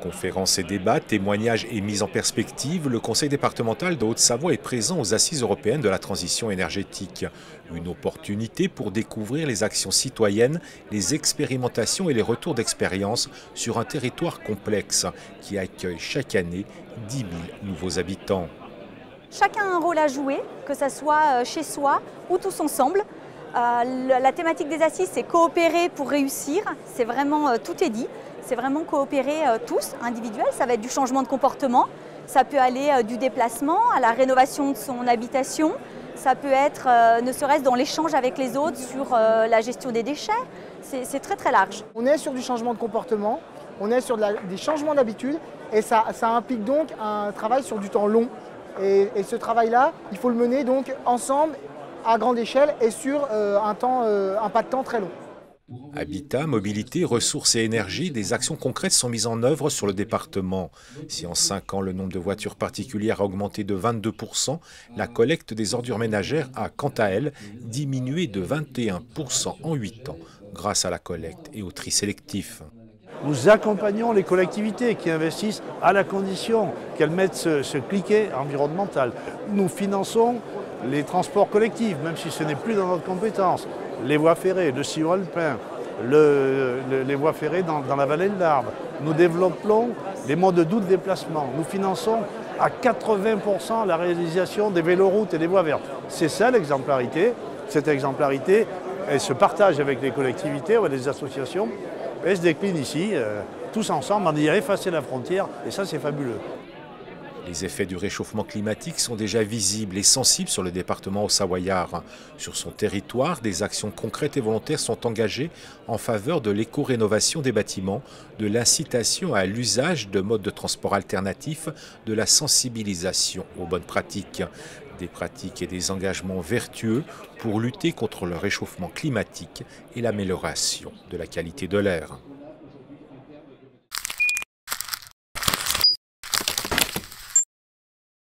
Conférences et débats, témoignages et mise en perspective, le Conseil départemental de Haute-Savoie est présent aux Assises européennes de la transition énergétique. Une opportunité pour découvrir les actions citoyennes, les expérimentations et les retours d'expérience sur un territoire complexe qui accueille chaque année 10 000 nouveaux habitants. Chacun a un rôle à jouer, que ce soit chez soi ou tous ensemble. La thématique des assises, c'est coopérer pour réussir. C'est vraiment, tout est dit. C'est vraiment coopérer tous, individuels. Ça va être du changement de comportement. Ça peut aller du déplacement à la rénovation de son habitation. Ça peut être, ne serait-ce dans l'échange avec les autres sur la gestion des déchets. C'est très très large. On est sur du changement de comportement, on est sur des changements d'habitude et ça implique donc un travail sur du temps long. Et ce travail-là, il faut le mener donc ensemble à grande échelle et sur un pas de temps très long. Habitat, mobilité, ressources et énergie, des actions concrètes sont mises en œuvre sur le département. Si en 5 ans le nombre de voitures particulières a augmenté de 22%, la collecte des ordures ménagères a, quant à elle, diminué de 21% en 8 ans, grâce à la collecte et au tri sélectif. Nous accompagnons les collectivités qui investissent à la condition qu'elles mettent ce cliquet environnemental. Nous finançons les transports collectifs, même si ce n'est plus dans notre compétence. Les voies ferrées, le sillon alpin, les voies ferrées dans la vallée de l'Arve. Nous développons les modes doux de déplacement. Nous finançons à 80% la réalisation des véloroutes et des voies vertes. C'est ça l'exemplarité. Cette exemplarité, elle se partage avec les collectivités ou les associations. Elle se décline ici, tous ensemble, on y a effacé la frontière, et ça c'est fabuleux. Les effets du réchauffement climatique sont déjà visibles et sensibles sur le département haut-savoyard. Sur son territoire, des actions concrètes et volontaires sont engagées en faveur de l'éco-rénovation des bâtiments, de l'incitation à l'usage de modes de transport alternatifs, de la sensibilisation aux bonnes pratiques. Des pratiques et des engagements vertueux pour lutter contre le réchauffement climatique et l'amélioration de la qualité de l'air.